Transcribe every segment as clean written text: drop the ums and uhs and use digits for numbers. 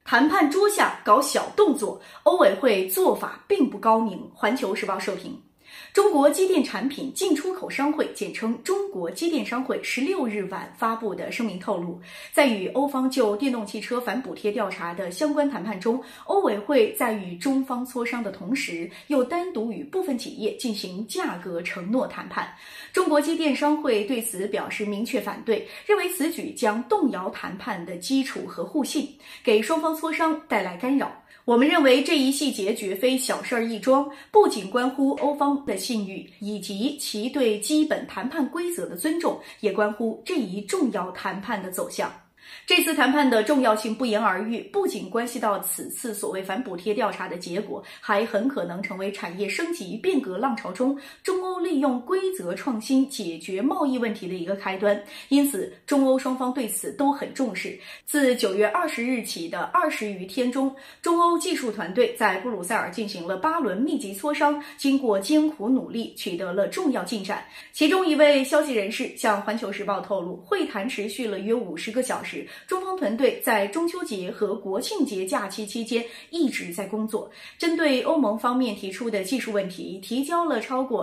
谈判桌下搞小动作，欧委会做法并不高明。环球时报社评。中国机电产品进出口商会简称中国机电商会16日晚发布的声明透露，在与欧方就电动汽车反补贴调查的相关谈判中，欧委会在与中方磋商的同时，又单独与部分企业进行价格承诺谈判。中国机电商会对此表示明确反对，认为此举将动摇谈判的基础和互信，给双方磋商带来干扰。我们认为这一细节绝非小事一桩，不仅关乎欧方的信誉以及其对基本谈判规则的尊重，也关乎这一重要谈判的走向。这次谈判的重要性不言而喻，不仅关系到此次所谓反补贴调查的结果，还很可能成为产业升级变革浪潮中中欧利用规则创新解决贸易问题的一个开端。因此，中欧双方对此都很重视。自9月20日起的20余天中，中欧技术团队在布鲁塞尔进行了8轮密集磋商，经过艰苦努力，取得了重要进展。其中一位消息人士向环球时报透露，会谈持续了约50个小时，中方团队在中秋节和国庆节假期期间一直在工作，针对欧盟方面提出的技术问题，提交了超过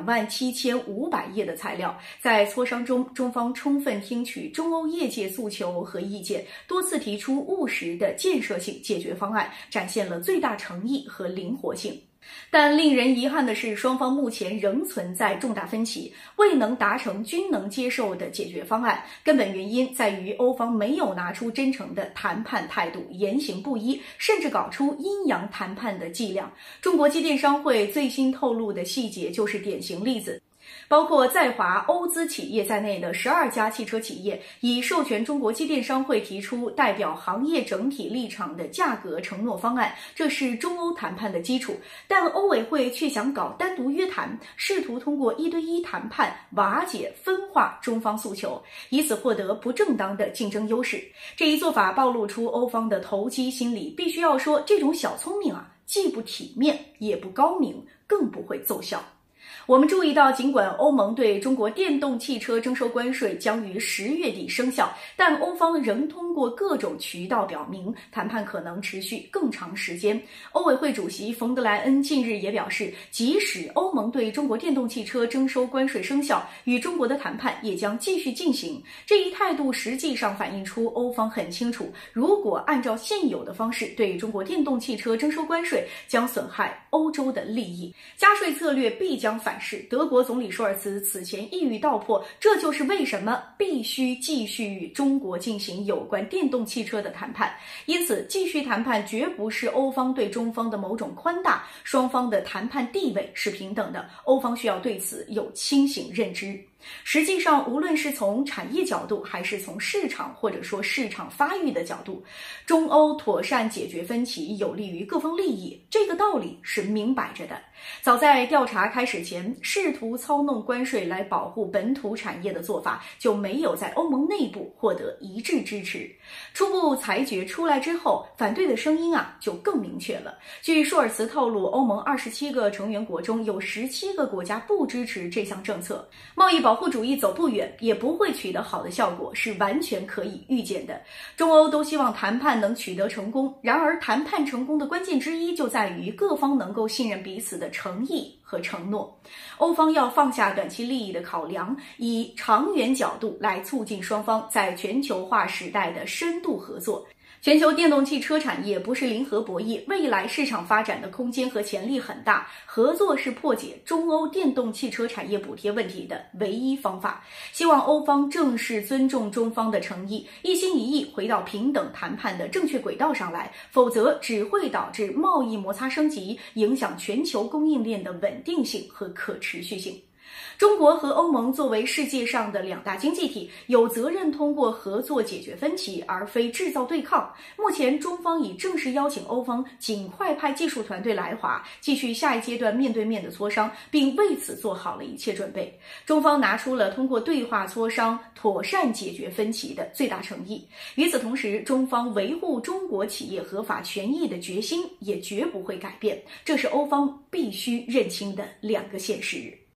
27500页的材料。在磋商中，中方充分听取中欧业界诉求和意见，多次提出务实的建设性解决方案，展现了最大诚意和灵活性。但令人遗憾的是，双方目前仍存在重大分歧，未能达成均能接受的解决方案。根本原因在于欧方没有拿出真诚的谈判态度，言行不一，甚至搞出阴阳谈判的伎俩。中国机电商会最新透露的细节就是典型例子。包括在华欧资企业在内的12家汽车企业已授权中国机电商会提出代表行业整体立场的价格承诺方案，这是中欧谈判的基础。但欧委会却想搞单独约谈，试图通过1对1谈判瓦解分化中方诉求，以此获得不正当的竞争优势。这一做法暴露出欧方的投机心理，必须要说这种小聪明既不体面也不高明，更不会奏效。我们注意到，尽管欧盟对中国电动汽车征收关税将于10月底生效，但欧方仍通过各种渠道表明，谈判可能持续更长时间。欧委会主席冯德莱恩近日也表示，即使欧盟对中国电动汽车征收关税生效，与中国的谈判也将继续进行。这一态度实际上反映出欧方很清楚，如果按照现有的方式对中国电动汽车征收关税，将损害欧洲的利益，加税策略必将反噬。德国总理舒尔茨此前一语道破，这就是为什么必须继续与中国进行有关电动汽车的谈判。因此，继续谈判绝不是欧方对中方的某种宽大，双方的谈判地位是平等的，欧方需要对此有清醒认知。实际上，无论是从产业角度，还是从市场或者说市场发育的角度，中欧妥善解决分歧有利于各方利益，这个道理是明摆着的。早在调查开始前，试图操弄关税来保护本土产业的做法就没有在欧盟内部获得一致支持。初步裁决出来之后，反对的声音就更明确了。据舒尔茨透露，欧盟27个成员国中有17个国家不支持这项政策。贸易保护主义走不远，也不会取得好的效果，是完全可以预见的。中欧都希望谈判能取得成功，然而谈判成功的关键之一就在于各方能够信任彼此的诚意和承诺。欧方要放下短期利益的考量，以长远角度来促进双方在全球化时代的深度合作。全球电动汽车产业不是零和博弈，未来市场发展的空间和潜力很大，合作是破解中欧电动汽车产业补贴问题的唯一方法。希望欧方正视尊重中方的诚意，一心一意回到平等谈判的正确轨道上来，否则只会导致贸易摩擦升级，影响全球供应链的稳定性和可持续性。中国和欧盟作为世界上的2大经济体，有责任通过合作解决分歧，而非制造对抗。目前，中方已正式邀请欧方尽快派技术团队来华，继续下一阶段面对面的磋商，并为此做好了一切准备。中方拿出了通过对话磋商妥善解决分歧的最大诚意。与此同时，中方维护中国企业合法权益的决心也绝不会改变，这是欧方必须认清的2个现实。